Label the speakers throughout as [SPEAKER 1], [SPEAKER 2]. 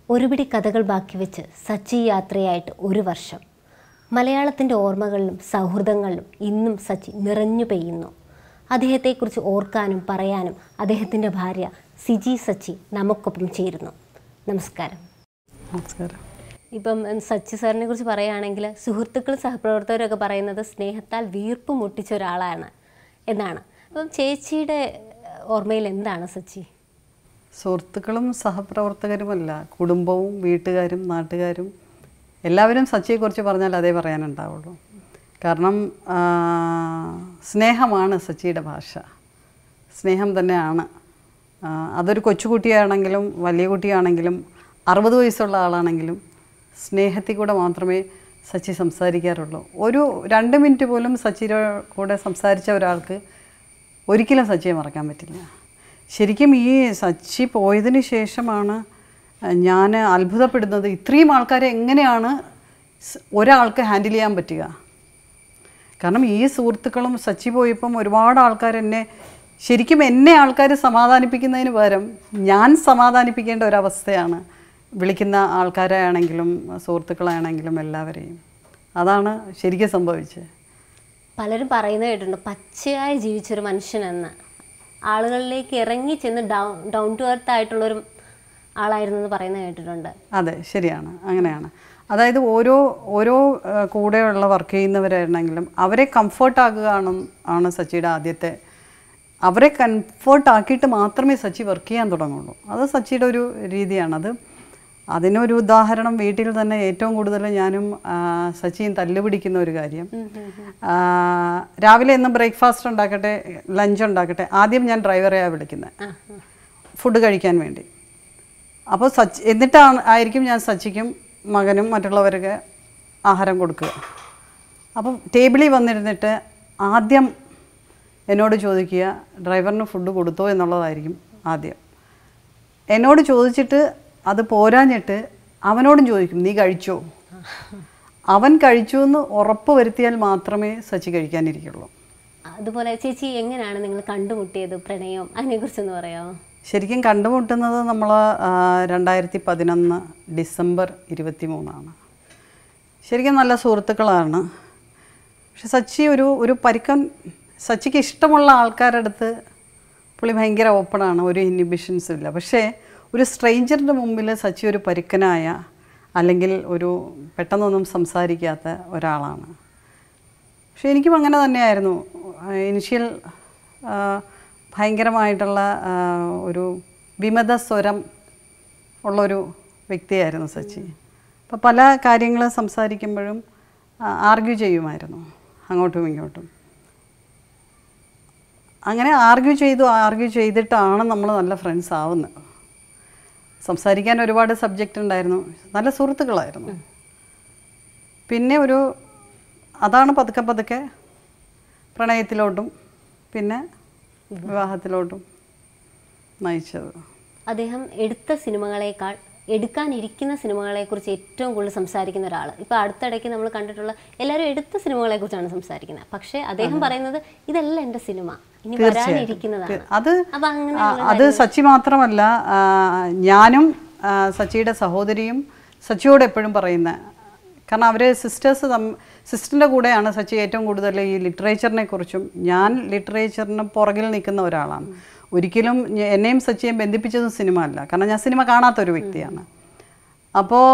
[SPEAKER 1] ഒരുപിടി കഥകൾ ബാക്കി വെച്ച് സച്ചി യാത്രയായിട്ട് ഒരു വർഷം. മലയാളത്തിൻ്റെ ഓർമ്മകളിലും സൗഹൃദങ്ങളിലും ഇന്നും സച്ചി നിറഞ്ഞു പെയ്യുന്നു. അദ്ദേഹത്തെക്കുറിച്ച് ഓർക്കാനും പറയാനും അദ്ദേഹത്തിൻ്റെ ഭാര്യ സിജി സച്ചി നമുക്കൊപ്പം ചേരുന്നു. നമസ്കാരം.
[SPEAKER 2] നമസ്കാരം.
[SPEAKER 1] ഇപ്പം സച്ചി സാറിനെ കുറിച്ച് പറയുകയാണെങ്കിൽ സുഹൃത്തുക്കളും സഹപ്രവർത്തകരൊക്കെ പറയുന്നത് സ്നേഹത്താൽ വീർപ്പ് മുട്ടിച്ച ഒരാളാണ് എന്നാണ്. അപ്പം ചേച്ചിയുടെ ഓർമ്മയിൽ എന്താണ് സച്ചി?
[SPEAKER 2] സുഹൃത്തുക്കളും സഹപ്രവർത്തകരുമല്ല, കുടുംബവും വീട്ടുകാരും നാട്ടുകാരും എല്ലാവരും സച്ചിയെക്കുറിച്ച് പറഞ്ഞാൽ അതേ പറയാനുണ്ടാവുള്ളൂ. കാരണം സ്നേഹമാണ് സച്ചിയുടെ ഭാഷ. സ്നേഹം തന്നെയാണ്. അതൊരു കൊച്ചുകുട്ടിയാണെങ്കിലും വലിയ കുട്ടിയാണെങ്കിലും 60 വയസ്സുള്ള ആളാണെങ്കിലും സ്നേഹത്തിൽ കൂടെ മാത്രമേ സച്ചി സംസാരിക്കാറുള്ളൂ. ഒരു 2 മിനിറ്റ് പോലും സച്ചിയുടെ കൂടെ സംസാരിച്ച ഒരാൾക്ക് ഒരിക്കലും സച്ചിയെ മറക്കാൻ പറ്റില്ല. ശരിക്കും ഈ സച്ചി പോയതിന് ശേഷമാണ് ഞാൻ അത്ഭുതപ്പെടുന്നത്. ഇത്രയും ആൾക്കാരെ എങ്ങനെയാണ് ഒരാൾക്ക് ഹാൻഡിൽ ചെയ്യാൻ പറ്റുക? കാരണം ഈ സുഹൃത്തുക്കളും സച്ചി പോയപ്പം ഒരുപാട് ആൾക്കാർ ശരിക്കും എന്നെ ആൾക്കാർ സമാധാനിപ്പിക്കുന്നതിന് പകരം ഞാൻ സമാധാനിപ്പിക്കേണ്ട ഒരവസ്ഥയാണ് വിളിക്കുന്ന ആൾക്കാരാണെങ്കിലും സുഹൃത്തുക്കളാണെങ്കിലും എല്ലാവരെയും. അതാണ് ശരിക്കും സംഭവിച്ചത്.
[SPEAKER 1] പലരും പറയുന്നത് കേട്ടിട്ടുണ്ട്, പച്ചയായി ജീവിച്ചൊരു മനുഷ്യനെന്ന്. ആളുകളിലേക്ക് ഇറങ്ങി ചെന്ന് ഡൗൺ ടു എർത്ത് ആയിട്ടുള്ളൊരു ആളായിരുന്നു എന്ന് പറയുന്നത് കേട്ടിട്ടുണ്ട്.
[SPEAKER 2] അതെ, ശരിയാണ്, അങ്ങനെയാണ്. അതായത് ഓരോ കൂടെയുള്ള വർക്ക് ചെയ്യുന്നവരായിരുന്നെങ്കിലും അവരെ കംഫർട്ടാക്കുകയാണ് സച്ചിയുടെ ആദ്യത്തെ. അവരെ കംഫർട്ടാക്കിയിട്ട് മാത്രമേ സച്ചി വർക്ക് ചെയ്യാൻ തുടങ്ങുള്ളൂ. അത് സച്ചിയുടെ ഒരു രീതിയാണ്. അതിനൊരു ഉദാഹരണം വീട്ടിൽ തന്നെ ഏറ്റവും കൂടുതൽ ഞാനും സച്ചിയും തല്ലുപിടിക്കുന്ന ഒരു കാര്യം, രാവിലെ എന്നും ബ്രേക്ക്ഫാസ്റ്റ് ഉണ്ടാക്കട്ടെ ലഞ്ച് ഉണ്ടാക്കട്ടെ ആദ്യം ഞാൻ ഡ്രൈവറെയാണ് വിളിക്കുന്നത് ഫുഡ് കഴിക്കാൻ വേണ്ടി. അപ്പോൾ എന്നിട്ടായിരിക്കും ഞാൻ സച്ചിക്കും മകനും മറ്റുള്ളവർക്ക് ആഹാരം കൊടുക്കുക. അപ്പം ടേബിളിൽ വന്നിരുന്നിട്ട് ആദ്യം എന്നോട് ചോദിക്കുക ഡ്രൈവറിന് ഫുഡ് കൊടുത്തോ എന്നുള്ളതായിരിക്കും ആദ്യം. എന്നോട് ചോദിച്ചിട്ട് അത് പോരാഞ്ഞിട്ട് അവനോടും ചോദിക്കും നീ കഴിച്ചോ. അവൻ കഴിച്ചു എന്ന് ഉറപ്പ് വരുത്തിയാൽ മാത്രമേ സച്ചി കഴിക്കാനിരിക്കുള്ളൂ.
[SPEAKER 1] അതുപോലെ ചേച്ചി എങ്ങനെയാണ് നിങ്ങൾ കണ്ടുമുട്ടിയത്? പ്രണയം അതിനെക്കുറിച്ചൊന്ന് പറയാമോ?
[SPEAKER 2] ശരിക്കും കണ്ടുമുട്ടുന്നത് നമ്മൾ 2011 ഡിസംബർ 23 ശരിക്കും നല്ല സുഹൃത്തുക്കളാണ്. പക്ഷെ സച്ചി ഒരു പരുക്കൻ. സച്ചിക്ക് ഇഷ്ടമുള്ള ആൾക്കാരുടെ അടുത്ത് പുള്ളി ഭയങ്കര ഓപ്പണാണ്, ഒരു ഇൻഹിബിഷൻസും ഇല്ല. പക്ഷേ ഒരു സ്ട്രേഞ്ചറിൻ്റെ മുമ്പിൽ സച്ചി ഒരു പരുക്കനായ അല്ലെങ്കിൽ ഒരു പെട്ടെന്നൊന്നും സംസാരിക്കാത്ത ഒരാളാണ്. പക്ഷേ എനിക്കും അങ്ങനെ തന്നെയായിരുന്നു. ഇനിഷ്യൽ ഭയങ്കരമായിട്ടുള്ള ഒരു വിമത സ്വരം ഉള്ളൊരു വ്യക്തിയായിരുന്നു സച്ചി. അപ്പോൾ പല കാര്യങ്ങൾ സംസാരിക്കുമ്പോഴും ആർഗ്യൂ ചെയ്യുമായിരുന്നു അങ്ങോട്ടും ഇങ്ങോട്ടും. അങ്ങനെ ആർഗ്യൂ ചെയ്തിട്ടാണ് നമ്മൾ നല്ല ഫ്രണ്ട്സ് ആവുന്നത്. സംസാരിക്കാൻ ഒരുപാട് സബ്ജക്റ്റ് ഉണ്ടായിരുന്നു, നല്ല സുഹൃത്തുക്കളായിരുന്നു. പിന്നെ അതാണ് പതുക്കെ പ്രണയത്തിലോട്ടും പിന്നെ വിവാഹത്തിലോട്ടും നയിച്ചത്.
[SPEAKER 1] അദ്ദേഹം എടുത്ത സിനിമകളേക്കാൾ എടുക്കാനിരിക്കുന്ന സിനിമകളെക്കുറിച്ച് ഏറ്റവും കൂടുതൽ സംസാരിക്കുന്ന ഒരാൾ. ഇപ്പോൾ അടുത്തിടയ്ക്ക് നമ്മൾ കണ്ടിട്ടുള്ള എല്ലാവരും എടുത്ത സിനിമകളെക്കുറിച്ചാണ് സംസാരിക്കുന്നത്. പക്ഷേ അദ്ദേഹം പറയുന്നത് ഇതല്ല എൻ്റെ സിനിമ, ഇനി വരാനിരിക്കുന്നതാണ്.
[SPEAKER 2] അത് സച്ചി മാത്രമല്ല, ഞാനും സച്ചിയുടെ സഹോദരിയും സച്ചിയോട് എപ്പോഴും പറയുന്ന, കാരണം അവർ സിസ്റ്ററിൻ്റെ കൂടെയാണ് സച്ചി ഏറ്റവും കൂടുതൽ ഈ ലിറ്ററേച്ചറിനെ കുറിച്ചും. ഞാൻ ലിറ്ററേച്ചറിന് പുറകിൽ നിൽക്കുന്ന ഒരാളാണ്. ഒരിക്കലും എന്നെയും സച്ചിയെയും ബന്ധിപ്പിച്ചതും സിനിമ അല്ല, കാരണം ഞാൻ സിനിമ കാണാത്തൊരു വ്യക്തിയാണ്. അപ്പോൾ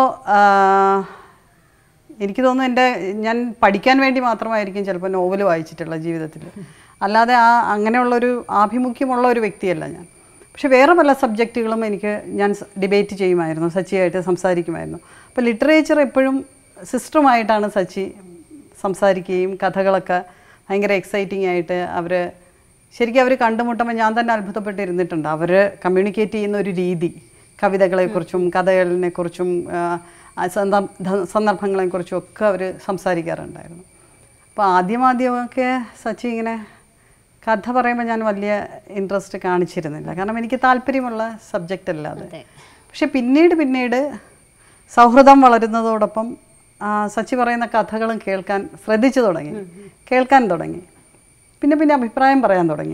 [SPEAKER 2] എനിക്ക് തോന്നുന്നു ഞാൻ പഠിക്കാൻ വേണ്ടി മാത്രമായിരിക്കും ചിലപ്പോൾ നോവൽ വായിച്ചിട്ടുള്ള ജീവിതത്തിൽ, അല്ലാതെ അങ്ങനെയുള്ളൊരു ആഭിമുഖ്യമുള്ള ഒരു വ്യക്തിയല്ല ഞാൻ. പക്ഷെ വേറെ പല സബ്ജക്റ്റുകളും ഞാൻ ഡിബേറ്റ് ചെയ്യുമായിരുന്നു, സച്ചിയായിട്ട് സംസാരിക്കുമായിരുന്നു. അപ്പോൾ ലിറ്ററേച്ചർ എപ്പോഴും സിസ്റ്ററുമായിട്ടാണ് സച്ചി സംസാരിക്കുകയും കഥകളൊക്കെ ഭയങ്കര എക്സൈറ്റിംഗ് ആയിട്ട് ശരിക്കും അവർ കണ്ടുമുട്ടുമ്പോൾ ഞാൻ തന്നെ അത്ഭുതപ്പെട്ടിരുന്നിട്ടുണ്ട്. അവർ കമ്മ്യൂണിക്കേറ്റ് ചെയ്യുന്ന ഒരു രീതി, കവിതകളെക്കുറിച്ചും കഥകളിനെക്കുറിച്ചും സന്ദർഭങ്ങളെക്കുറിച്ചും ഒക്കെ അവർ സംസാരിക്കാറുണ്ടായിരുന്നു. അപ്പോൾ ആദ്യമൊക്കെ സച്ചി ഇങ്ങനെ കഥ പറയുമ്പോൾ ഞാൻ വലിയ ഇൻട്രസ്റ്റ് കാണിച്ചിരുന്നില്ല, കാരണം എനിക്ക് താല്പര്യമുള്ള സബ്ജക്റ്റ് അല്ല അത്. പക്ഷെ പിന്നീട് സൗഹൃദം വളരുന്നതോടൊപ്പം സച്ചി പറയുന്ന കഥകളും കേൾക്കാൻ തുടങ്ങി. പിന്നെ അഭിപ്രായം പറയാൻ തുടങ്ങി.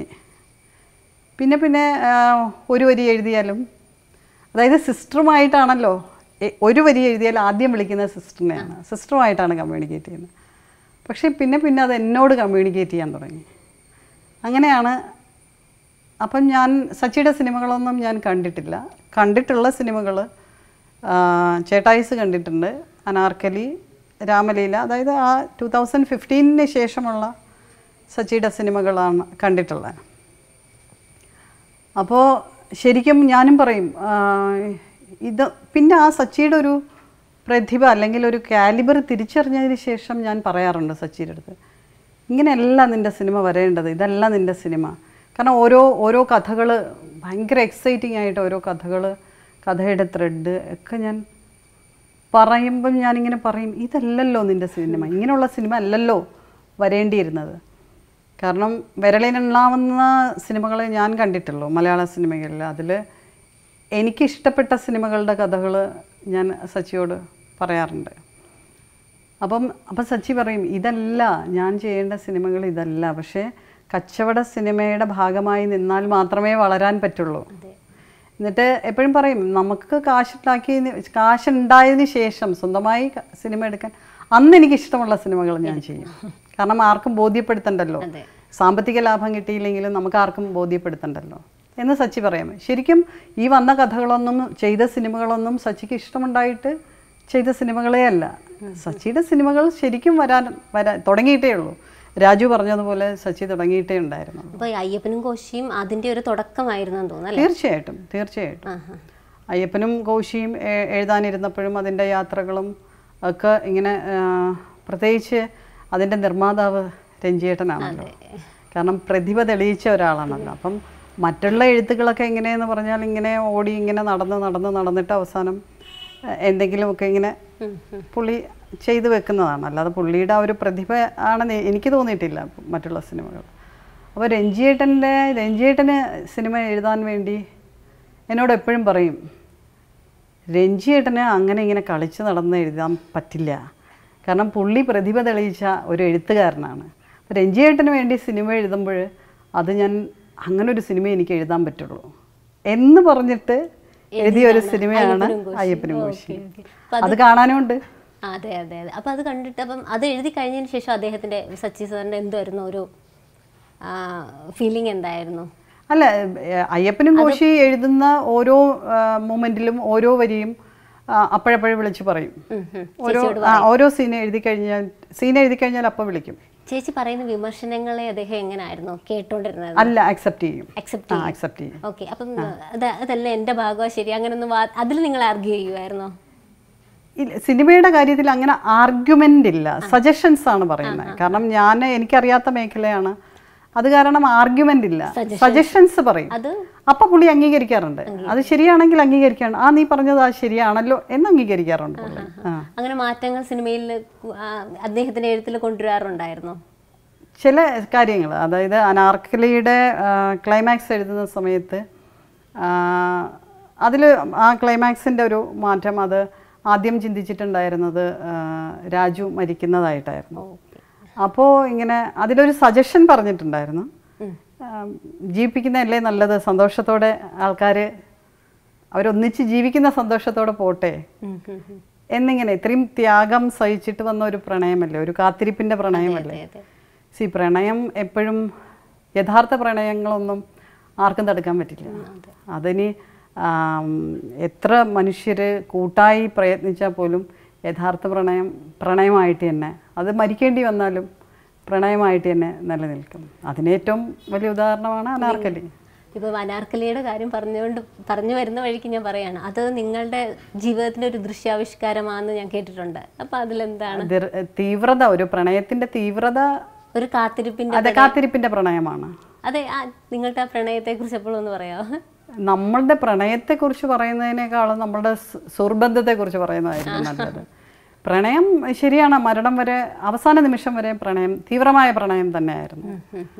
[SPEAKER 2] പിന്നെ ഒരു വരി എഴുതിയാലും, അതായത് സിസ്റ്ററുമായിട്ടാണല്ലോ ഒരു വരി എഴുതിയാൽ ആദ്യം വിളിക്കുന്ന സിസ്റ്ററിനെയാണ്, സിസ്റ്ററുമായിട്ടാണ് കമ്മ്യൂണിക്കേറ്റ് ചെയ്യുന്നത്. പക്ഷേ പിന്നെ പിന്നെ അത് എന്നോട് കമ്മ്യൂണിക്കേറ്റ് ചെയ്യാൻ തുടങ്ങി. അങ്ങനെയാണ്. അപ്പം ഞാൻ സച്ചിയുടെ സിനിമകളൊന്നും ഞാൻ കണ്ടിട്ടില്ല. കണ്ടിട്ടുള്ള സിനിമകൾ ചേട്ടായിസ് കണ്ടിട്ടുണ്ട്, അനാർക്കലി, രാമലീല, അതായത് ആ 2015 ശേഷമുള്ള സച്ചിയുടെ സിനിമകളാണ് കണ്ടിട്ടുള്ളത്. അപ്പോൾ ശരിക്കും ഞാനും പറയും ഇത് പിന്നെ ആ സച്ചിയുടെ ഒരു പ്രതിഭ അല്ലെങ്കിൽ ഒരു കാലിബർ തിരിച്ചറിഞ്ഞതിന് ശേഷം ഞാൻ പറയാറുണ്ട് സച്ചിയുടെ അടുത്ത്, ഇങ്ങനെയല്ല നിൻ്റെ സിനിമ വരേണ്ടത്, ഇതല്ല നിൻ്റെ സിനിമ. കാരണം ഓരോ കഥകൾ ഭയങ്കര എക്സൈറ്റിംഗ് ആയിട്ട് ഓരോ കഥകൾ, കഥയുടെ ത്രെഡ് ഒക്കെ ഞാൻ പറയുമ്പം ഞാനിങ്ങനെ പറയും, ഇതല്ലല്ലോ നിൻ്റെ സിനിമ, ഇങ്ങനെയുള്ള സിനിമ അല്ലല്ലോ വരേണ്ടിയിരുന്നത്. കാരണം വിരലിനെണ്ണാവുന്ന സിനിമകളെ ഞാൻ കണ്ടിട്ടുള്ളൂ മലയാള സിനിമകളിൽ. അതിൽ എനിക്കിഷ്ടപ്പെട്ട സിനിമകളുടെ കഥകൾ ഞാൻ സച്ചിയോട് പറയാറുണ്ട്. അപ്പം സച്ചി പറയും, ഇതല്ല ഞാൻ ചെയ്യേണ്ട സിനിമകൾ, ഇതല്ല. പക്ഷേ കച്ചവട സിനിമയുടെ ഭാഗമായി നിന്നാൽ മാത്രമേ വളരാൻ പറ്റുള്ളൂ. എന്നിട്ട് എപ്പോഴും പറയും, നമുക്ക് കാശുണ്ടായതിന് ശേഷം സ്വന്തമായി സിനിമ എടുക്കാൻ അന്ന് എനിക്കിഷ്ടമുള്ള സിനിമകൾ ഞാൻ ചെയ്യും. കാരണം ആർക്കും ബോധ്യപ്പെടുത്തണ്ടല്ലോ, സാമ്പത്തിക ലാഭം കിട്ടിയില്ലെങ്കിലും നമുക്ക് ആർക്കും ബോധ്യപ്പെടുത്തണ്ടല്ലോ എന്ന് സച്ചി പറയാം. ശരിക്കും ഈ വന്ന കഥകളൊന്നും ചെയ്ത സിനിമകളൊന്നും സച്ചിക്ക് ഇഷ്ടമുണ്ടായിട്ട് ചെയ്ത സിനിമകളേ അല്ല. സച്ചിയുടെ സിനിമകൾ ശരിക്കും വരാൻ തുടങ്ങിയിട്ടേ ഉള്ളൂ. രാജു പറഞ്ഞതുപോലെ സച്ചി തുടങ്ങിയിട്ടേ ഉണ്ടായിരുന്നു.
[SPEAKER 1] അപ്പോൾ അയ്യപ്പനും കോശിയും അതിൻ്റെ ഒരു തുടക്കമായിരുന്നു തോന്നുന്നു.
[SPEAKER 2] തീർച്ചയായിട്ടും അയ്യപ്പനും കോശിയും എഴുതാനിരുന്നപ്പോഴും അതിൻ്റെ യാത്രകളും ഒക്കെ ഇങ്ങനെ, പ്രത്യേകിച്ച് അതിൻ്റെ നിർമ്മാതാവ് രഞ്ജിയേട്ടനാണല്ലോ. കാരണം പ്രതിഭ തെളിയിച്ച ഒരാളാണല്ലോ. അപ്പം മറ്റുള്ള എഴുത്തുകളൊക്കെ എങ്ങനെയെന്ന് പറഞ്ഞാൽ ഇങ്ങനെ ഓടി ഇങ്ങനെ നടന്നിട്ട് അവസാനം എന്തെങ്കിലുമൊക്കെ ഇങ്ങനെ പുള്ളി ചെയ്തു വെക്കുന്നതാണ്. അല്ലാതെ പുള്ളിയുടെ ആ ഒരു പ്രതിഭ ആണെന്ന് എനിക്ക് തോന്നിയിട്ടില്ല മറ്റുള്ള സിനിമകൾ. അപ്പോൾ രഞ്ജിയേട്ടന് സിനിമ എഴുതാൻ വേണ്ടി എന്നോട് എപ്പോഴും പറയും, രഞ്ജിയേട്ടന് അങ്ങനെ ഇങ്ങനെ കളിച്ച് നടന്ന് എഴുതാൻ പറ്റില്ല. കാരണം പുള്ളി പ്രതിഭ തെളിയിച്ച ഒരു എഴുത്തുകാരനാണ്. അപ്പോൾ രഞ്ജിയേട്ടന് വേണ്ടി സിനിമ എഴുതുമ്പോൾ അത് ഞാൻ അങ്ങനെ ഒരു സിനിമ എനിക്ക് എഴുതാൻ പറ്റുള്ളൂ എന്ന് പറഞ്ഞിട്ട് എഴുതിയ ഒരു സിനിമയാണ് അയ്യപ്പനും കോശി. അത് കാണാനുമുണ്ട്.
[SPEAKER 1] അതെ. അപ്പോൾ അത് കണ്ടിട്ട്, അപ്പം അത് എഴുതി കഴിഞ്ഞതിന് ശേഷം അദ്ദേഹത്തിൻ്റെ സച്ചി സാറിൻ്റെ എന്തായിരുന്നു ഒരു ഫീലിംഗ് എന്തായിരുന്നു?
[SPEAKER 2] അല്ല, അയ്യപ്പനും കോശി എഴുതുന്ന ഓരോ മൊമെന്റിലും ഓരോ വരിയും അപ്പോഴപ്പോഴും വിളിച്ച് പറയും. ഓരോ സീൻ എഴുതി കഴിഞ്ഞാൽ അപ്പം വിളിക്കും.
[SPEAKER 1] ചേച്ചി പറയുന്ന വിമർശനങ്ങളെ അദ്ദേഹം എങ്ങനെയായിരുന്നു കേട്ടോണ്ടിരുന്നത്?
[SPEAKER 2] അല്ല, അക്സെപ്റ്റ് ചെയ്യും.
[SPEAKER 1] ഓക്കെ. അപ്പം അതല്ല എൻ്റെ ഭാഗമാണ് ശരി, അങ്ങനൊന്നും അതിൽ നിങ്ങൾ ആർഗ്യൂ ചെയ്യുമായിരുന്നോ?
[SPEAKER 2] സിനിമയുടെ കാര്യത്തിൽ അങ്ങനെ ആർഗ്യുമെന്റ് ഇല്ല, സജഷൻസ് ആണ് പറയുന്നത്. കാരണം എനിക്കറിയാത്ത മേഖലയാണ്, അത് കാരണം ആർഗ്യുമെന്റ് ഇല്ല, സജഷൻസ് പറയും. അപ്പൊ പുള്ളി അംഗീകരിക്കാറുണ്ട്. അത് ശരിയാണെങ്കിൽ അംഗീകരിക്കാണ്, നീ പറഞ്ഞത് ശരിയാണല്ലോ എന്ന് അംഗീകരിക്കാറുണ്ട്.
[SPEAKER 1] അങ്ങനെ മാറ്റങ്ങൾ സിനിമയിൽ അദ്ദേഹത്തിന്റെ എഴുത്തിൽ കൊണ്ടുവരാറുണ്ടായിരുന്നു
[SPEAKER 2] ചില കാര്യങ്ങൾ. അതായത് അനാർക്കലിയുടെ ക്ലൈമാക്സ് എഴുതുന്ന സമയത്ത് അതിൽ ആ ക്ലൈമാക്സിൻ്റെ ഒരു മാറ്റം, അത് ആദ്യം ചിന്തിച്ചിട്ടുണ്ടായിരുന്നത് രാജു മരിക്കുന്നതായിട്ടായിരുന്നു. അപ്പോൾ ഇങ്ങനെ അതിലൊരു സജഷൻ പറഞ്ഞിട്ടുണ്ടായിരുന്നു, ജീവിപ്പിക്കുന്നതല്ലേ നല്ലത്, സന്തോഷത്തോടെ ആൾക്കാർ അവരൊന്നിച്ച് ജീവിക്കുന്ന സന്തോഷത്തോടെ പോട്ടെ എന്നിങ്ങനെ. ഇത്രയും ത്യാഗം സഹിച്ചിട്ട് വന്ന ഒരു പ്രണയമല്ലേ, ഒരു കാത്തിരിപ്പിൻ്റെ പ്രണയമല്ലേ. പ്രണയം എപ്പോഴും, യഥാർത്ഥ പ്രണയങ്ങളൊന്നും ആർക്കും തടുക്കാൻ പറ്റില്ല. അതിനി എത്ര മനുഷ്യർ കൂട്ടായി പ്രയത്നിച്ചാൽ പോലും യഥാർത്ഥ പ്രണയമായിട്ട് തന്നെ, അത് മരിക്കേണ്ടി വന്നാലും പ്രണയമായിട്ട് തന്നെ നിലനിൽക്കും. അതിനേറ്റവും വലിയ ഉദാഹരണമാണ് അനാർക്കലി.
[SPEAKER 1] ഇപ്പോൾ അനാർക്കലിയുടെ കാര്യം പറഞ്ഞു വരുന്ന വഴിക്ക് ഞാൻ പറയാണ്, അത് നിങ്ങളുടെ ജീവിതത്തിൻ്റെ ഒരു ദൃശ്യാവിഷ്കാരമാണെന്ന് ഞാൻ കേട്ടിട്ടുണ്ട്. അപ്പോൾ അതിലെന്താണ്
[SPEAKER 2] തീവ്രത, ഒരു പ്രണയത്തിൻ്റെ തീവ്രത,
[SPEAKER 1] ഒരു
[SPEAKER 2] കാത്തിരിപ്പിൻ്റെ പ്രണയമാണ്.
[SPEAKER 1] അതെ, നിങ്ങളുടെ ആ പ്രണയത്തെക്കുറിച്ച് എപ്പോഴും ഒന്ന് പറയാമോ?
[SPEAKER 2] നമ്മളുടെ പ്രണയത്തെക്കുറിച്ച് പറയുന്നതിനേക്കാളും നമ്മളുടെ സുഹൃബന്ധത്തെക്കുറിച്ച് പറയുന്നതായിരിക്കും നല്ലത്. പ്രണയം ശരിയാണ്, മരണം വരെ, അവസാന നിമിഷം വരെ പ്രണയം, തീവ്രമായ പ്രണയം തന്നെയായിരുന്നു.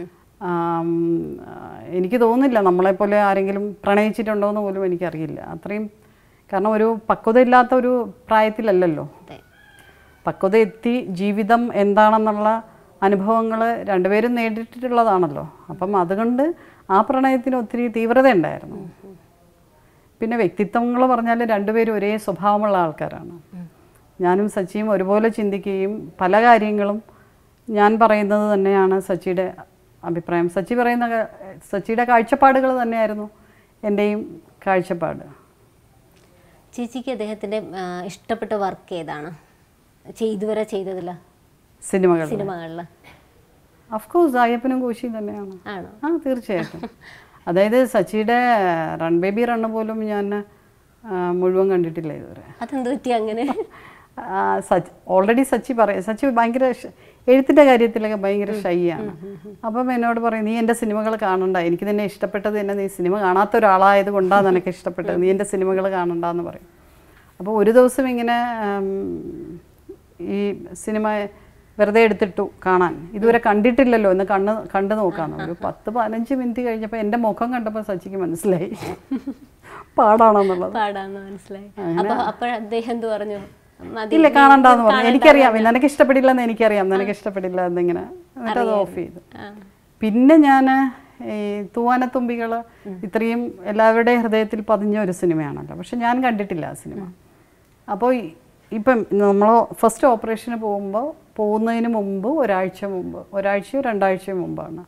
[SPEAKER 2] എനിക്ക് തോന്നുന്നില്ല നമ്മളെപ്പോലെ ആരെങ്കിലും പ്രണയിച്ചിട്ടുണ്ടോ എന്ന് പോലും എനിക്കറിയില്ല. അത്രയും, കാരണം ഒരു പക്വതയില്ലാത്ത ഒരു പ്രായത്തിലല്ലല്ലോ, പക്വത എത്തി ജീവിതം എന്താണെന്നുള്ള അനുഭവങ്ങൾ രണ്ടുപേരും നേടിയിട്ടുള്ളതാണല്ലോ. അപ്പം അതുകൊണ്ട് ആ പ്രണയത്തിന് ഒത്തിരി തീവ്രത ഉണ്ടായിരുന്നു. പിന്നെ വ്യക്തിത്വങ്ങൾ പറഞ്ഞാൽ രണ്ടുപേരും ഒരേ സ്വഭാവമുള്ള ആൾക്കാരാണ്. ഞാനും സച്ചിയും ഒരുപോലെ ചിന്തിക്കുകയും പല കാര്യങ്ങളും ഞാൻ പറയുന്നത് തന്നെയാണ് സച്ചിയുടെ അഭിപ്രായം. സച്ചിയുടെ കാഴ്ചപ്പാടുകൾ തന്നെയായിരുന്നു എൻ്റെയും കാഴ്ചപ്പാട്.
[SPEAKER 1] ചേച്ചിക്ക് അദ്ദേഹത്തിൻ്റെ ഇഷ്ടപ്പെട്ട വർക്ക് ഏതാണ് ഇതുവരെ ചെയ്തതില്ല സിനിമകളിൽ?
[SPEAKER 2] അഫ്കോഴ്സ് അയ്യപ്പനും കോശിയും തന്നെയാണ്. തീർച്ചയായിട്ടും. അതായത് സച്ചിയുടെ റൺ ബേബി റണ്ണ് പോലും ഞാൻ മുഴുവൻ കണ്ടിട്ടില്ല ഇതുവരെ.
[SPEAKER 1] അതെന്ത് പറ്റി അങ്ങനെ?
[SPEAKER 2] ഓൾറെഡി സച്ചി ഭയങ്കര എഴുത്തിൻ്റെ കാര്യത്തിലൊക്കെ ഭയങ്കര ഷൈയാണ്. അപ്പം എന്നോട് പറയും, നീ എൻ്റെ സിനിമകൾ കാണണ്ട, എനിക്ക് തന്നെ ഇഷ്ടപ്പെട്ടത് തന്നെ നീ സിനിമ കാണാത്ത ഒരാളായത് കൊണ്ടാണ് എനിക്ക് ഇഷ്ടപ്പെട്ടത്, നീ എൻ്റെ സിനിമകൾ കാണണ്ടെന്ന് പറയും. അപ്പോൾ ഒരു ദിവസം ഇങ്ങനെ ഈ സിനിമ വെറുതെ എടുത്തിട്ടു കാണാൻ, ഇതുവരെ കണ്ടിട്ടില്ലല്ലോ എന്ന് കണ്ടു നോക്കാമെന്ന്. ഒരു 10-15 മിനിറ്റ് കഴിഞ്ഞപ്പോൾ എൻ്റെ മുഖം കണ്ടപ്പോൾ സച്ചിക്ക് മനസ്സിലായി പാടാണെന്നുള്ളത്. ഇല്ല, കാണണ്ടെന്ന് പറഞ്ഞു. എനിക്കറിയാം നിനക്ക് ഇഷ്ടപ്പെടില്ലെന്ന്, നിനക്ക് ഇഷ്ടപ്പെടില്ല എന്നിങ്ങനെ, എന്നിട്ട് അത് ഓഫ് ചെയ്തു. പിന്നെ ഞാൻ ഈ തൂവാനത്തുമ്പികൾ ഇത്രയും എല്ലാവരുടെയും ഹൃദയത്തിൽ പതിഞ്ഞ ഒരു സിനിമയാണല്ലോ, പക്ഷെ ഞാൻ കണ്ടിട്ടില്ല ആ സിനിമ. അപ്പോൾ ഇപ്പം നമ്മൾ ഫസ്റ്റ് ഓപ്പറേഷന് പോകുന്നതിന് മുമ്പ് ഒരാഴ്ചയോ 2 ആഴ്ചയോ മുമ്പാണ്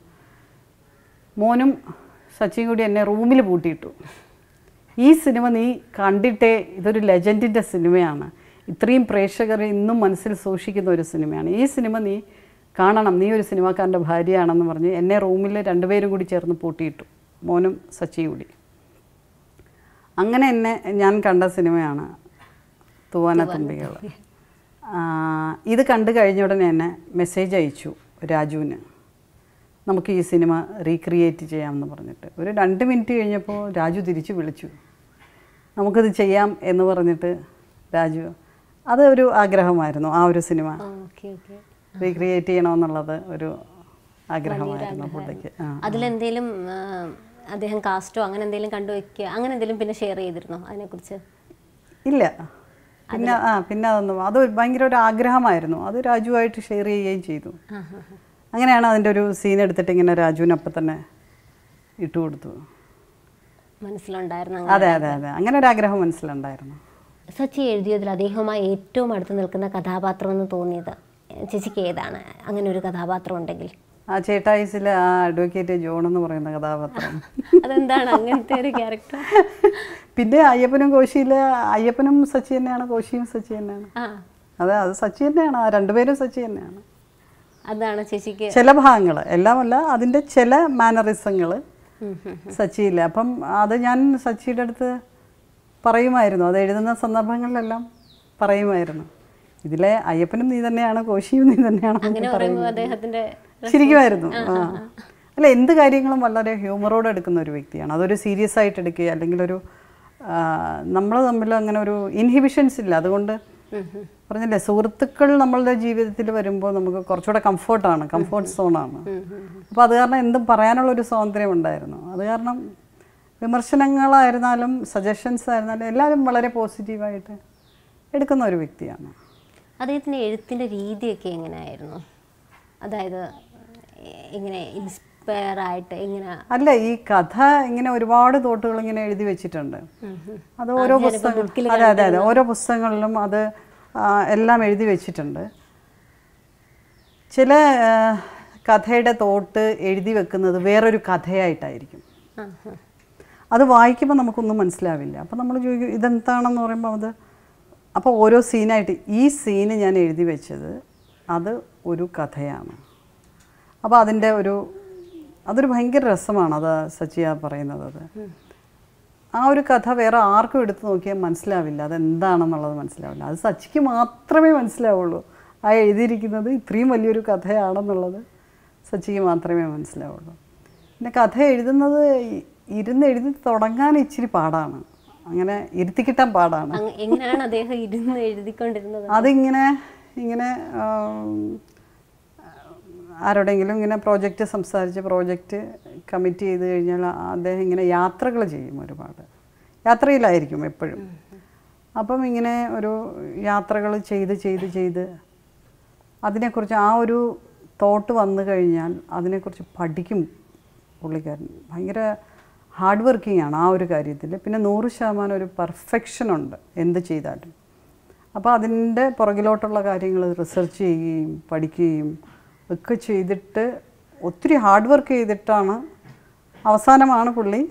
[SPEAKER 2] മോനും സച്ചിയും കൂടി എന്നെ റൂമിൽ പൂട്ടിയിട്ടു. ഈ സിനിമ നീ കണ്ടിട്ടേ, ഇതൊരു ലെജൻഡിൻ്റെ സിനിമയാണ്, ഇത്രയും പ്രേക്ഷകർ ഇന്നും മനസ്സിൽ സൂക്ഷിക്കുന്ന ഒരു സിനിമയാണ്, ഈ സിനിമ നീ കാണണം, നീ ഒരു സിനിമാക്കാരൻ്റെ ഭാര്യയാണെന്ന് പറഞ്ഞ് എന്നെ റൂമിൽ 2 പേരും കൂടി ചേർന്ന് പൂട്ടിയിട്ടു, മോനും സച്ചിയും കൂടി. അങ്ങനെ ഞാൻ കണ്ട സിനിമയാണ് തൂവാനത്തുമ്പികൾ. ഇത് കണ്ടു കഴിഞ്ഞ ഉടനെ എന്നെ മെസ്സേജ് അയച്ചു രാജുവിന്, നമുക്ക് ഈ സിനിമ റീക്രിയേറ്റ് ചെയ്യാമെന്ന് പറഞ്ഞിട്ട്. ഒരു 2 മിനിറ്റ് കഴിഞ്ഞപ്പോൾ രാജു തിരിച്ച് വിളിച്ചു, നമുക്കിത് ചെയ്യാം എന്ന് പറഞ്ഞിട്ട്. രാജു അതൊരു ആഗ്രഹമായിരുന്നു, ആ ഒരു സിനിമ റീക്രിയേറ്റ് ചെയ്യണമെന്നുള്ളത് ഒരു ആഗ്രഹമായിരുന്നു പുള്ളിക്ക്.
[SPEAKER 1] അതിലെന്തെങ്കിലും അദ്ദേഹം കാസ്റ്റോ അങ്ങനെ എന്തെങ്കിലും കണ്ടുവയ്ക്കുക, അങ്ങനെ എന്തെങ്കിലും പിന്നെ ഷെയർ ചെയ്തിരുന്നോ അതിനെക്കുറിച്ച്?
[SPEAKER 2] ഇല്ല, പിന്നെ അത് ഭയങ്കര ഒരു ആഗ്രഹമായിരുന്നു, അത് രാജുവായിട്ട് ഷെയർ ചെയ്യുകയും ചെയ്തു. അങ്ങനെയാണ് അതിൻ്റെ ഒരു സീൻ എടുത്തിട്ട് ഇങ്ങനെ രാജുവിനപ്പം തന്നെ ഇട്ടുകൊടുത്തു.
[SPEAKER 1] മനസ്സിലുണ്ടായിരുന്നു?
[SPEAKER 2] അതെ, അങ്ങനെ ഒരു ആഗ്രഹം മനസ്സിലുണ്ടായിരുന്നു.
[SPEAKER 1] സച്ചി എഴുതിയതിൽ അദ്ദേഹവുമായി ഏറ്റവും അടുത്ത് നിൽക്കുന്ന കഥാപാത്രം എന്ന് തോന്നിയത് ചേച്ചിക്ക് ഏതാണ്? അങ്ങനെ ഒരു കഥാപാത്രം ഉണ്ടെങ്കിൽ?
[SPEAKER 2] ആ ചേട്ടായിസിലെ ആ അഡ്വക്കേറ്റ് ജോൺ എന്ന് പറയുന്ന കഥാപാത്രം.
[SPEAKER 1] അതെന്താണ് അങ്ങനത്തെ ഒരു ക്യാരക്ടർ?
[SPEAKER 2] പിന്നെ അയ്യപ്പനും സച്ചി തന്നെയാണ്, കോശിയും സച്ചി തന്നെയാണ്. അത് സച്ചി തന്നെയാണ്, ആ 2 പേരും സച്ചി തന്നെയാണ്.
[SPEAKER 1] അതാണ് ചേച്ചിക്ക്
[SPEAKER 2] ചില ഭാഗങ്ങൾ, എല്ലാമല്ല, അതിൻ്റെ ചില മാനറിസങ്ങൾ സച്ചിയില്ല. അപ്പം അത് ഞാൻ സച്ചിയുടെ അടുത്ത് പറയുമായിരുന്നു, അത് എഴുതുന്ന സന്ദർഭങ്ങളിലെല്ലാം പറയുമായിരുന്നു, ഇതിലെ അയ്യപ്പനും നീ തന്നെയാണ്, കോശിയും നീ തന്നെയാണ്. ശരിക്കുമായിരുന്നു. അല്ല, എന്ത് കാര്യങ്ങളും വളരെ ഹ്യൂമറോടെ എടുക്കുന്ന ഒരു വ്യക്തിയാണ്. അതൊരു സീരിയസ് ആയിട്ട് എടുക്കുക, അല്ലെങ്കിൽ ഒരു നമ്മൾ തമ്മിൽ അങ്ങനെ ഒരു ഇൻഹിബിഷൻസ് ഇല്ല. അതുകൊണ്ട് പറഞ്ഞില്ലേ, സുഹൃത്തുക്കൾ നമ്മളുടെ ജീവിതത്തിൽ വരുമ്പോൾ നമുക്ക് കുറച്ചുകൂടെ കംഫർട്ട് സോണാണ്. അപ്പോൾ അത് കാരണം എന്തും പറയാനുള്ളൊരു സ്വാതന്ത്ര്യം ഉണ്ടായിരുന്നു. അത് കാരണം വിമർശനങ്ങളായിരുന്നാലും സജഷൻസ് ആയിരുന്നാലും എല്ലാവരും വളരെ പോസിറ്റീവായിട്ട് എടുക്കുന്ന ഒരു വ്യക്തിയാണ്.
[SPEAKER 1] അദ്ദേഹത്തിൻ്റെ എഴുത്തിൻ്റെ രീതിയൊക്കെ എങ്ങനെയായിരുന്നു? അതായത് ഇങ്ങനെ ഇൻസ്പയർ ആയിട്ട് ഇങ്ങനെ
[SPEAKER 2] അല്ല, ഈ കഥ ഇങ്ങനെ ഒരുപാട് തോട്ടുകൾ ഇങ്ങനെ എഴുതി വെച്ചിട്ടുണ്ട്. അത് ഓരോ പുസ്തകങ്ങൾ, അതെ, ഓരോ പുസ്തകങ്ങളിലും അത് എല്ലാം എഴുതി വെച്ചിട്ടുണ്ട്. ചില കഥയുടെ തോട്ട് എഴുതി വെക്കുന്നത് വേറൊരു കഥയായിട്ടായിരിക്കും. അത് വായിക്കുമ്പോൾ നമുക്കൊന്നും മനസ്സിലാവില്ല. അപ്പോൾ നമ്മൾ ചോദിക്കും ഇതെന്താണെന്ന് പറയുമ്പോൾ അപ്പോൾ ഓരോ സീനായിട്ട്, ഈ സീന് ഞാൻ എഴുതി വെച്ചത് അത് ഒരു കഥയാണ്. അപ്പോൾ അതൊരു ഭയങ്കര രസമാണ്. അത് സച്ചിയ പറയുന്നത്, ആ ഒരു കഥ വേറെ ആർക്കും എടുത്ത് നോക്കിയാൽ മനസ്സിലാവില്ല, അതെന്താണെന്നുള്ളത് മനസ്സിലാവില്ല. അത് സച്ചിക്ക് മാത്രമേ മനസ്സിലാവുള്ളൂ. ആ എഴുതിയിരിക്കുന്നത് ഇത്രയും വലിയൊരു കഥയാണെന്നുള്ളത് സച്ചിക്ക് മാത്രമേ മനസ്സിലാവുള്ളൂ. പിന്നെ കഥ എഴുതുന്നത് എഴുതി തുടങ്ങാൻ ഇച്ചിരി പാടാണ്, അങ്ങനെ ഇരുത്തിക്കിട്ടാൻ പാടാണ്.
[SPEAKER 1] എങ്ങനെയാണ് അദ്ദേഹം ഇരുന്ന് എഴുതിക്കൊണ്ടിരുന്നത്?
[SPEAKER 2] അതിങ്ങനെ ആരോടെങ്കിലും ഇങ്ങനെ പ്രോജക്റ്റ് കമ്മിറ്റ് ചെയ്ത് കഴിഞ്ഞാൽ അദ്ദേഹം ഇങ്ങനെ യാത്രകൾ ചെയ്യും, ഒരുപാട് യാത്രയിലായിരിക്കും എപ്പോഴും. അപ്പം ഇങ്ങനെ ഒരു യാത്രകൾ ചെയ്ത് അതിനെക്കുറിച്ച് ആ ഒരു തോട്ട് വന്നു കഴിഞ്ഞാൽ അതിനെക്കുറിച്ച് പഠിക്കും പുള്ളിക്കാരൻ. ഭയങ്കര ഹാർഡ് വർക്കിംഗ് ആണ് ആ ഒരു കാര്യത്തിൽ. പിന്നെ 100% ഒരു പെർഫെക്ഷനുണ്ട് എന്ത് ചെയ്താലും. അപ്പോൾ അതിൻ്റെ പുറകിലോട്ടുള്ള കാര്യങ്ങൾ റിസർച്ച് ചെയ്യുകയും പഠിക്കുകയും ഒക്കെ ചെയ്തിട്ട് ഒത്തിരി ഹാർഡ് വർക്ക് ചെയ്തിട്ടാണ് അവസാനമാണ് പുള്ളി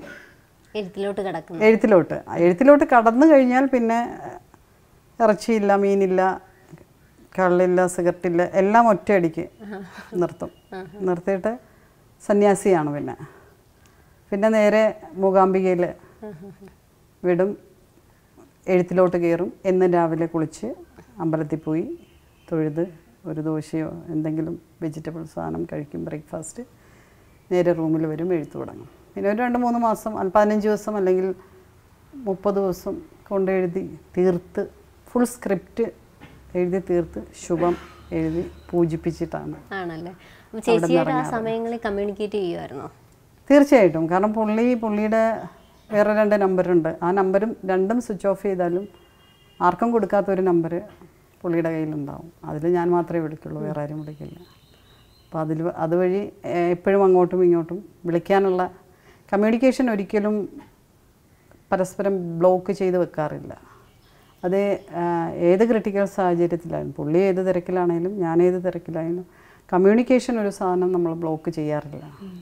[SPEAKER 2] എഴുത്തിലോട്ട് കടന്നു കഴിഞ്ഞാൽ പിന്നെ ഇറച്ചിയില്ല, മീനില്ല, കള്ളില്ല, സിഗരറ്റില്ല, എല്ലാം ഒറ്റയടിക്ക് നിർത്തിയിട്ട് സന്യാസിയാണ്. പിന്നെ നേരെ മൂകാംബികയിൽ വിടും, എഴുത്തിലോട്ട് കയറും. എന്നും രാവിലെ കുളിച്ച് അമ്പലത്തിൽ പോയി തൊഴുത് ഒരു ദോശയോ എന്തെങ്കിലും വെജിറ്റബിൾ സാധനം കഴിക്കും, ബ്രേക്ക്ഫാസ്റ്റ്. നേരെ റൂമിൽ വരും, എഴുത്ത് തുടങ്ങും. പിന്നെ ഒരു 2-3 മാസം 15 ദിവസം അല്ലെങ്കിൽ 30 ദിവസം കൊണ്ട് എഴുതി തീർത്ത് ഫുൾ സ്ക്രിപ്റ്റ് എഴുതി തീർത്ത് ശുഭം എഴുതി പൂജിപ്പിച്ചിട്ടാണ്.
[SPEAKER 1] ആണല്ലേ? ചേച്ചിയുടെ ആ സമയങ്ങളിൽ കമ്മ്യൂണിക്കേറ്റ് ചെയ്യുമായിരുന്നോ?
[SPEAKER 2] തീർച്ചയായിട്ടും. കാരണം പുള്ളിയുടെ വേറെ 2 നമ്പറുണ്ട്. ആ നമ്പരും രണ്ടും സ്വിച്ച് ഓഫ് ചെയ്താലും ആർക്കും കൊടുക്കാത്തൊരു നമ്പർ പുള്ളിയുടെ കയ്യിലുണ്ടാവും. അതിൽ ഞാൻ മാത്രമേ വിളിക്കുള്ളൂ, വേറെ ആരും വിളിക്കില്ല. അപ്പോൾ അതുവഴി എപ്പോഴും അങ്ങോട്ടും ഇങ്ങോട്ടും വിളിക്കാനുള്ള കമ്മ്യൂണിക്കേഷൻ ഒരിക്കലും പരസ്പരം ബ്ലോക്ക് ചെയ്ത് വെക്കാറില്ല. അത് ഏത് ക്രിട്ടിക്കൽ സാഹചര്യത്തിലായാലും, പുള്ളി ഏത് തിരക്കിലാണെങ്കിലും ഞാൻ ഏത് തിരക്കിലായാലും കമ്മ്യൂണിക്കേഷൻ ഒരു സാധനം നമ്മൾ ബ്ലോക്ക് ചെയ്യാറില്ല.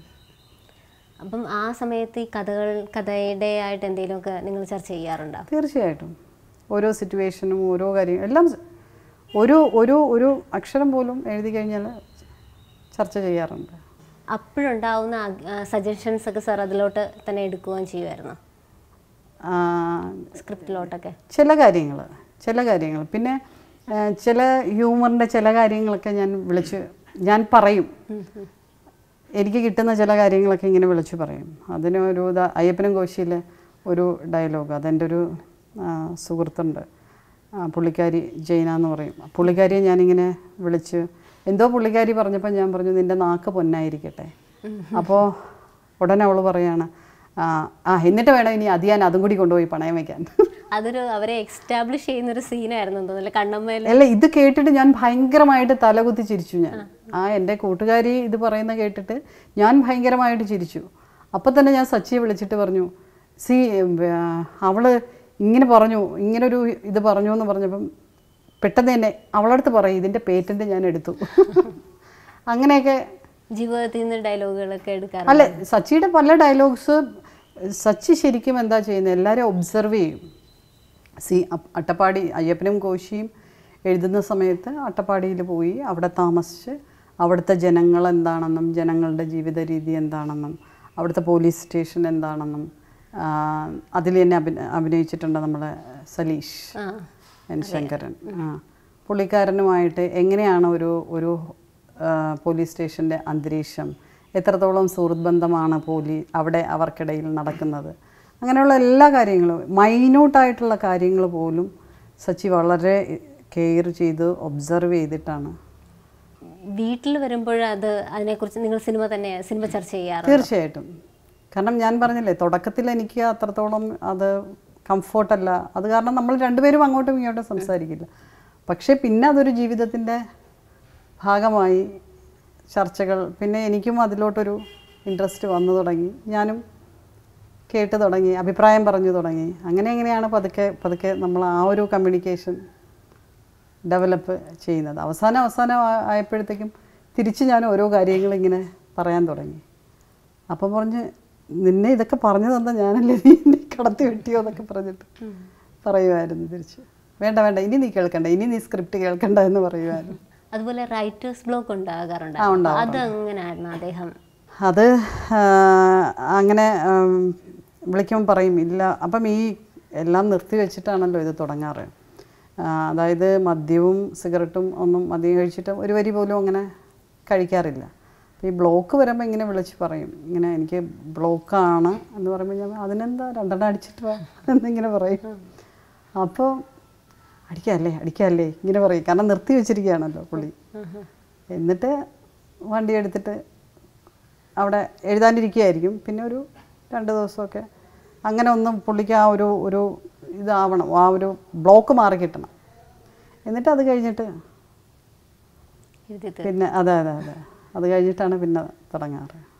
[SPEAKER 1] അപ്പം ആ സമയത്ത് ഈ കഥയുടെ ആയിട്ട് എന്തെങ്കിലുമൊക്കെ നിങ്ങൾ ചർച്ച ചെയ്യാറുണ്ടോ?
[SPEAKER 2] തീർച്ചയായിട്ടും. ഓരോ സിറ്റുവേഷനും ഓരോ കാര്യം എല്ലാം ഒരു അക്ഷരം പോലും എഴുതി കഴിഞ്ഞാൽ ചർച്ച ചെയ്യാറുണ്ട്.
[SPEAKER 1] അപ്പോഴുണ്ടാവുന്ന സജഷൻസ് ഒക്കെ സാർ അതിലോട്ട് തന്നെ എടുക്കുകയും ചെയ്യുമായിരുന്നു സ്ക്രിപ്റ്റിലോട്ടൊക്കെ? ചില
[SPEAKER 2] കാര്യങ്ങൾ പിന്നെ ചില ഹ്യൂമറിൻ്റെ ചില കാര്യങ്ങളൊക്കെ ഞാൻ പറയും. എനിക്ക് കിട്ടുന്ന ചില കാര്യങ്ങളൊക്കെ ഇങ്ങനെ വിളിച്ച് പറയും. അതിനൊരു അയ്യപ്പനും കോശിയിലെ ഒരു ഡയലോഗ്, അതെൻ്റെ ഒരു സുഹൃത്തുണ്ട്, പുള്ളിക്കാരി ജൈന എന്ന് പറയും. പുള്ളിക്കാരിയെ ഞാനിങ്ങനെ വിളിച്ച് എന്തോ പുള്ളിക്കാരി പറഞ്ഞപ്പോൾ ഞാൻ പറഞ്ഞു, നിൻ്റെ നാക്ക് പൊന്നായിരിക്കട്ടെ. അപ്പോൾ ഉടനെ അവൾ പറയാണ്, എന്നിട്ട് വേണം ഇനി ഞാൻ അതും കൂടി കൊണ്ടുപോയി പണയം വയ്ക്കാൻ.
[SPEAKER 1] അതൊരു അവരെ എക്സ്റ്റാബ്ലിഷ് ചെയ്യുന്നൊരു സീനായിരുന്നു തോന്നുന്നു കണ്ണമ്മയിൽ.
[SPEAKER 2] അല്ല, ഇത് കേട്ടിട്ട് ഞാൻ ഭയങ്കരമായിട്ട് തലകുത്തി ചിരിച്ചു. ഞാൻ എൻ്റെ കൂട്ടുകാരി ഇത് പറയുന്ന കേട്ടിട്ട് ഞാൻ ഭയങ്കരമായിട്ട് ചിരിച്ചു. അപ്പം തന്നെ ഞാൻ സച്ചിയെ വിളിച്ചിട്ട് പറഞ്ഞു, അവൾ ഇങ്ങനെ പറഞ്ഞു, ഇങ്ങനൊരു ഇത് പറഞ്ഞു എന്ന് പറഞ്ഞപ്പം പെട്ടെന്ന് തന്നെ അവളടുത്ത് പറയും, ഇതിൻ്റെ പേറ്റന്റ് ഞാൻ എടുത്തു. അങ്ങനെയൊക്കെ
[SPEAKER 1] ജീവിതത്തിൽ നിന്ന് ഡയലോഗുകളൊക്കെ എടുക്കാറ്.
[SPEAKER 2] അല്ലെ, സച്ചിയുടെ പല ഡയലോഗ്സ് സച്ചി ശരിക്കും എന്താ ചെയ്യുന്നത്, എല്ലാവരും ഒബ്സർവ് ചെയ്യും. അട്ടപ്പാടി അയ്യപ്പനും കോശിയും എഴുതുന്ന സമയത്ത് അട്ടപ്പാടിയിൽ പോയി അവിടെ താമസിച്ച് അവിടുത്തെ ജനങ്ങൾ എന്താണെന്നും ജനങ്ങളുടെ ജീവിത രീതി എന്താണെന്നും അവിടുത്തെ പോലീസ് സ്റ്റേഷൻ എന്താണെന്നും അതിൽ തന്നെ അഭിനയിച്ചിട്ടുണ്ട് നമ്മളെ സലീഷ് എൻ ശങ്കരൻ. പുള്ളിക്കാരനുമായിട്ട് എങ്ങനെയാണ് ഒരു പോലീസ് സ്റ്റേഷൻ്റെ അന്തരീക്ഷം, എത്രത്തോളം സുഹൃത്ത് ബന്ധമാണ് അവിടെ അവർക്കിടയിൽ നടക്കുന്നത്, അങ്ങനെയുള്ള എല്ലാ കാര്യങ്ങളും മൈന്യൂട്ടായിട്ടുള്ള കാര്യങ്ങൾ പോലും സച്ചി വളരെ കെയർ ചെയ്ത് ഒബ്സർവ് ചെയ്തിട്ടാണ്.
[SPEAKER 1] വീട്ടിൽ വരുമ്പോൾ അതിനെക്കുറിച്ച് നിങ്ങൾ സിനിമ ചർച്ച ചെയ്യാറ്?
[SPEAKER 2] തീർച്ചയായിട്ടും. കാരണം ഞാൻ പറഞ്ഞില്ലേ, തുടക്കത്തിൽ എനിക്ക് അത്രത്തോളം അത് കംഫോർട്ടല്ല. അത് കാരണം നമ്മൾ രണ്ടുപേരും അങ്ങോട്ടും ഇങ്ങോട്ടും സംസാരിക്കില്ല. പക്ഷേ പിന്നെ അതൊരു ജീവിതത്തിൻ്റെ ഭാഗമായി ചർച്ചകൾ. പിന്നെ എനിക്കും അതിലോട്ടൊരു ഇൻട്രസ്റ്റ് വന്നു തുടങ്ങി, ഞാനും കേട്ട് തുടങ്ങി, അഭിപ്രായം പറഞ്ഞു തുടങ്ങി. അങ്ങനെയാണ് പതുക്കെ നമ്മൾ ആ ഒരു കമ്മ്യൂണിക്കേഷൻ ഡെവലപ്പ് ചെയ്യുന്നത്. അവസാനം ആയപ്പോഴത്തേക്കും തിരിച്ച് ഞാൻ ഓരോ കാര്യങ്ങളിങ്ങനെ പറയാൻ തുടങ്ങി. അപ്പം പറഞ്ഞ്, നിന്നെ ഇതൊക്കെ പറഞ്ഞു തന്ന ഞാനല്ലേ, നീ കടത്തി വെട്ടിയോ എന്നൊക്കെ പറഞ്ഞിട്ട് പറയുമായിരുന്നു തിരിച്ച്. വേണ്ട ഇനി നീ കേൾക്കണ്ട, ഇനി നീ സ്ക്രിപ്റ്റ് കേൾക്കണ്ട എന്ന് പറയുമായിരുന്നു.
[SPEAKER 1] അതുപോലെ റൈറ്റേഴ്സ് ബ്ലോക്ക് ഉണ്ടാകാറുണ്ട്, അത് എങ്ങനെയായിരുന്നു അദ്ദേഹം?
[SPEAKER 2] അത് അങ്ങനെ വിളിക്കുമ്പോൾ പറയും ഇല്ല. അപ്പം ഈ എല്ലാം നിർത്തി വെച്ചിട്ടാണല്ലോ ഇത് തുടങ്ങാറ്. അതായത് മദ്യവും സിഗരറ്റും ഒന്നും അധികം കഴിച്ചിട്ട് ഒരു വരി പോലും അങ്ങനെ കഴിക്കാറില്ല. അപ്പോൾ ഈ ബ്ലോക്ക് വരുമ്പോൾ ഇങ്ങനെ വിളിച്ച് പറയും, ഇങ്ങനെ എനിക്ക് ബ്ലോക്കാണ് എന്ന് പറയുമ്പോൾ ഞാൻ അതിനെന്താ 2 അടിച്ചിട്ട് വാ എന്നിങ്ങനെ പറയും. അപ്പോൾ അടിക്കാല്ലേ ഇങ്ങനെ പറയും. കാരണം നിർത്തി വെച്ചിരിക്കുകയാണല്ലോ പുള്ളി. എന്നിട്ട് വണ്ടി എടുത്തിട്ട് അവിടെ എഴുതാനിരിക്കുകയായിരിക്കും. പിന്നെ ഒരു 2 ദിവസമൊക്കെ അങ്ങനെ ഒന്നും പുള്ളിക്ക് ആ ഒരു ഇതാവണം, ആ ഒരു ബ്ലോക്ക് മാറി കിട്ടണം. എന്നിട്ട് അത് കഴിഞ്ഞിട്ട് പിന്നെ അതെ അത് കഴിഞ്ഞിട്ടാണ് പിന്നെ തുടങ്ങാറ്.